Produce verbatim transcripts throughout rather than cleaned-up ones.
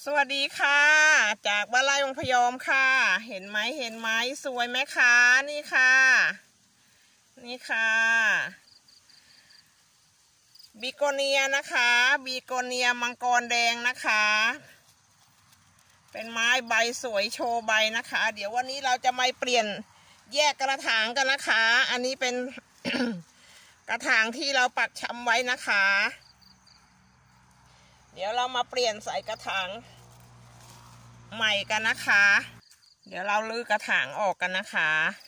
สวัสดีค่ะจากบ้านไร่วงพยอมค่ะเห็นไหมเห็นไหมสวยไหมคะนี่ค่ะนี่ค่ะบิโกเนียนะคะบิโกเนียมังกรแดงนะคะเป็นไม้ใบสวยโชว์ใบนะคะเดี๋ยววันนี้เราจะมาเปลี่ยนแยกกระถางกันนะคะอันนี้เป็น กระถางที่เราปักชำไว้นะคะเดี๋ยวเรามาเปลี่ยนใส่กระถางใหม่กันนะคะเดี๋ยวเราลื้อกระถางออกกันนะคะ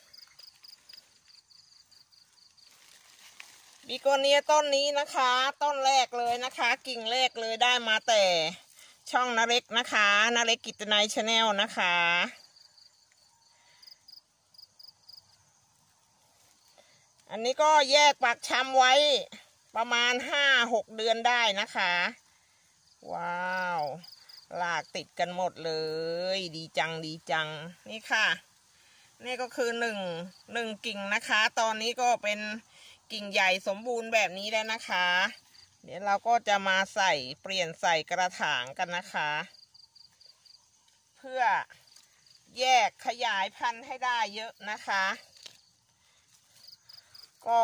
บิโกเนียต้นนี้นะคะต้นแรกเลยนะคะกิ่งแรกเลยได้มาแต่ช่องนาเล็กนะคะนาเล็กกิตนัยชาแนลนะคะอันนี้ก็แยกปักชำไว้ประมาณห้าหกเดือนได้นะคะว้าวลากติดกันหมดเลยดีจังดีจังนี่ค่ะนี่ก็คือหนึ่งหนึ่งกิ่งนะคะตอนนี้ก็เป็นกิ่งใหญ่สมบูรณ์แบบนี้แล้วนะคะเดี๋ยวเราก็จะมาใส่เปลี่ยนใส่กระถางกันนะคะเพื่อแยกขยายพันธุ์ให้ได้เยอะนะคะก็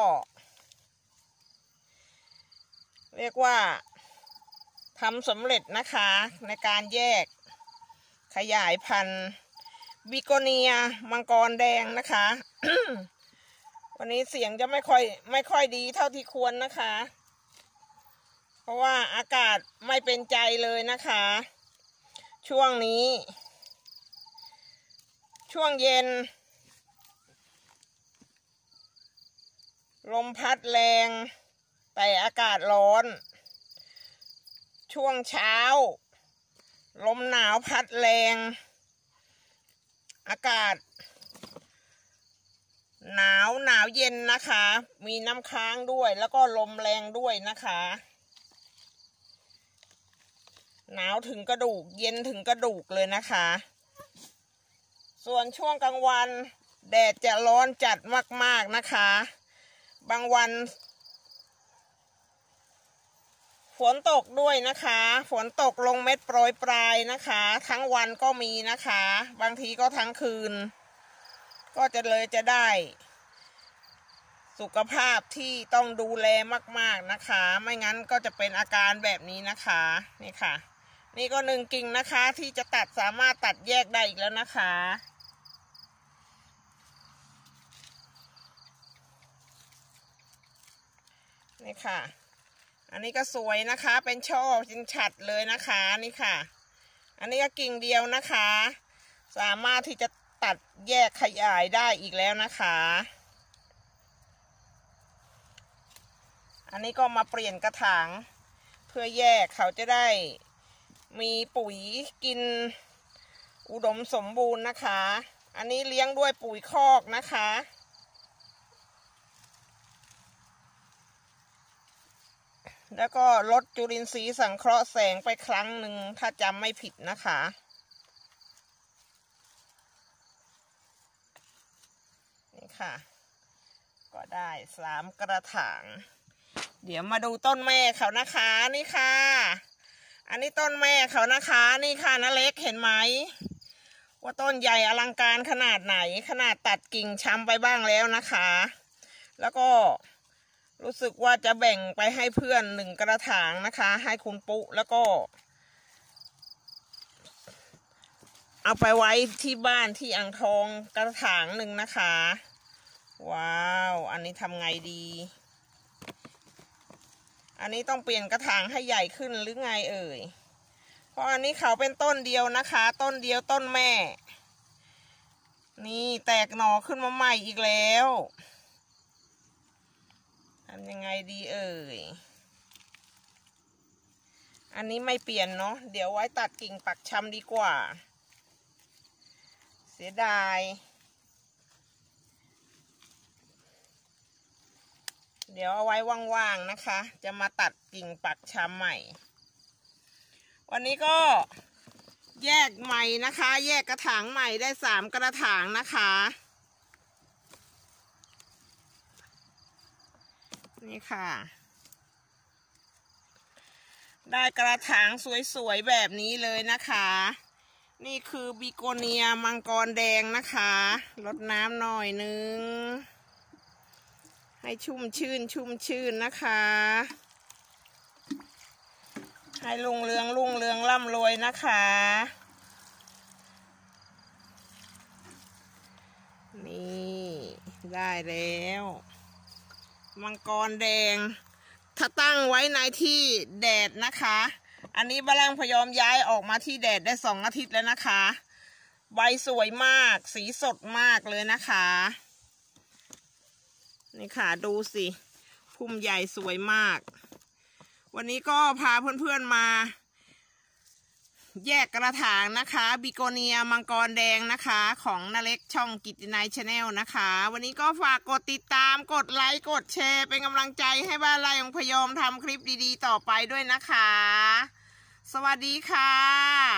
เรียกว่าทำสำเร็จนะคะในการแยกขยายพันธุ์บิโกเนียมังกรแดงนะคะ วันนี้เสียงจะไม่ค่อยไม่ค่อยดีเท่าที่ควรนะคะเพราะว่าอากาศไม่เป็นใจเลยนะคะช่วงนี้ช่วงเย็นลมพัดแรงแต่อากาศร้อนช่วงเช้าลมหนาวพัดแรงอากาศหนาวหนาวเย็นนะคะมีน้ำค้างด้วยแล้วก็ลมแรงด้วยนะคะหนาวถึงกระดูกเย็นถึงกระดูกเลยนะคะส่วนช่วงกลางวันแดดจะร้อนจัดมากๆนะคะบางวันฝนตกด้วยนะคะฝนตกลงเม็ดโปรยปลายนะคะทั้งวันก็มีนะคะบางทีก็ทั้งคืนก็จะเลยจะได้สุขภาพที่ต้องดูแลมากๆนะคะไม่งั้นก็จะเป็นอาการแบบนี้นะคะนี่ค่ะนี่ก็หนึ่งกิ่งนะคะที่จะตัดสามารถตัดแยกได้อีกแล้วนะคะนี่ค่ะอันนี้ก็สวยนะคะเป็นช่อจินฉัดเลยนะคะนี่ค่ะอันนี้ก็กิ่งเดียวนะคะสามารถที่จะตัดแยกขยายได้อีกแล้วนะคะอันนี้ก็มาเปลี่ยนกระถางเพื่อแยกเขาจะได้มีปุ๋ยกินอุดมสมบูรณ์นะคะอันนี้เลี้ยงด้วยปุ๋ยคอกนะคะแล้วก็ลดจุลินทรีย์สังเคราะห์แสงไปครั้งหนึ่งถ้าจำไม่ผิดนะคะนี่ค่ะก็ได้สามกระถางเดี๋ยวมาดูต้นแม่เขานะคะนี่ค่ะอันนี้ต้นแม่เขานะคะนี่ค่ะน้าเล็กเห็นไหมว่าต้นใหญ่อลังการขนาดไหนขนาดตัดกิ่งช้ำไปบ้างแล้วนะคะแล้วก็รู้สึกว่าจะแบ่งไปให้เพื่อนหนึ่งกระถางนะคะให้คุณปุ๊แล้วก็เอาไปไว้ที่บ้านที่อ่างทองกระถางหนึ่งนะคะว้าวอันนี้ทำไงดีอันนี้ต้องเปลี่ยนกระถางให้ใหญ่ขึ้นหรือไงเอ่ยเพราะอันนี้เขาเป็นต้นเดียวนะคะต้นเดียวต้นแม่นี่แตกหน่อขึ้นมาใหม่อีกแล้วทำยังไงดีเอ่ยอันนี้ไม่เปลี่ยนเนาะเดี๋ยวไว้ตัดกิ่งปักชำดีกว่าเสียดายเดี๋ยวเอาไว้ว่างๆนะคะจะมาตัดกิ่งปักชำใหม่วันนี้ก็แยกใหม่นะคะแยกกระถางใหม่ได้สามกระถางนะคะนี่ค่ะได้กระถางสวยๆแบบนี้เลยนะคะนี่คือบิโกเนียมังกรแดงนะคะรดน้ำหน่อยนึงให้ชุ่มชื่นชุ่มชื่นนะคะให้รุ่งเรืองรุ่งเรืองร่ำรวยนะคะนี่ได้แล้วมังกรแดงถ้าตั้งไว้ในที่แดดนะคะอันนี้บาลังพยอมย้ายออกมาที่แดดได้สองอาทิตย์แล้วนะคะใบสวยมากสีสดมากเลยนะคะนี่ค่ะดูสิพุ่มใหญ่สวยมากวันนี้ก็พาเพื่อนๆมาแยกกระถางนะคะบิโกเนียมังกรแดงนะคะของนาเล็กช่องกิตตินายชาแนลนะคะวันนี้ก็ฝากกดติดตามกดไลค์กดแชร์เป็นกำลังใจให้บ้านไร่ของพยอมทำคลิปดีๆต่อไปด้วยนะคะสวัสดีค่ะ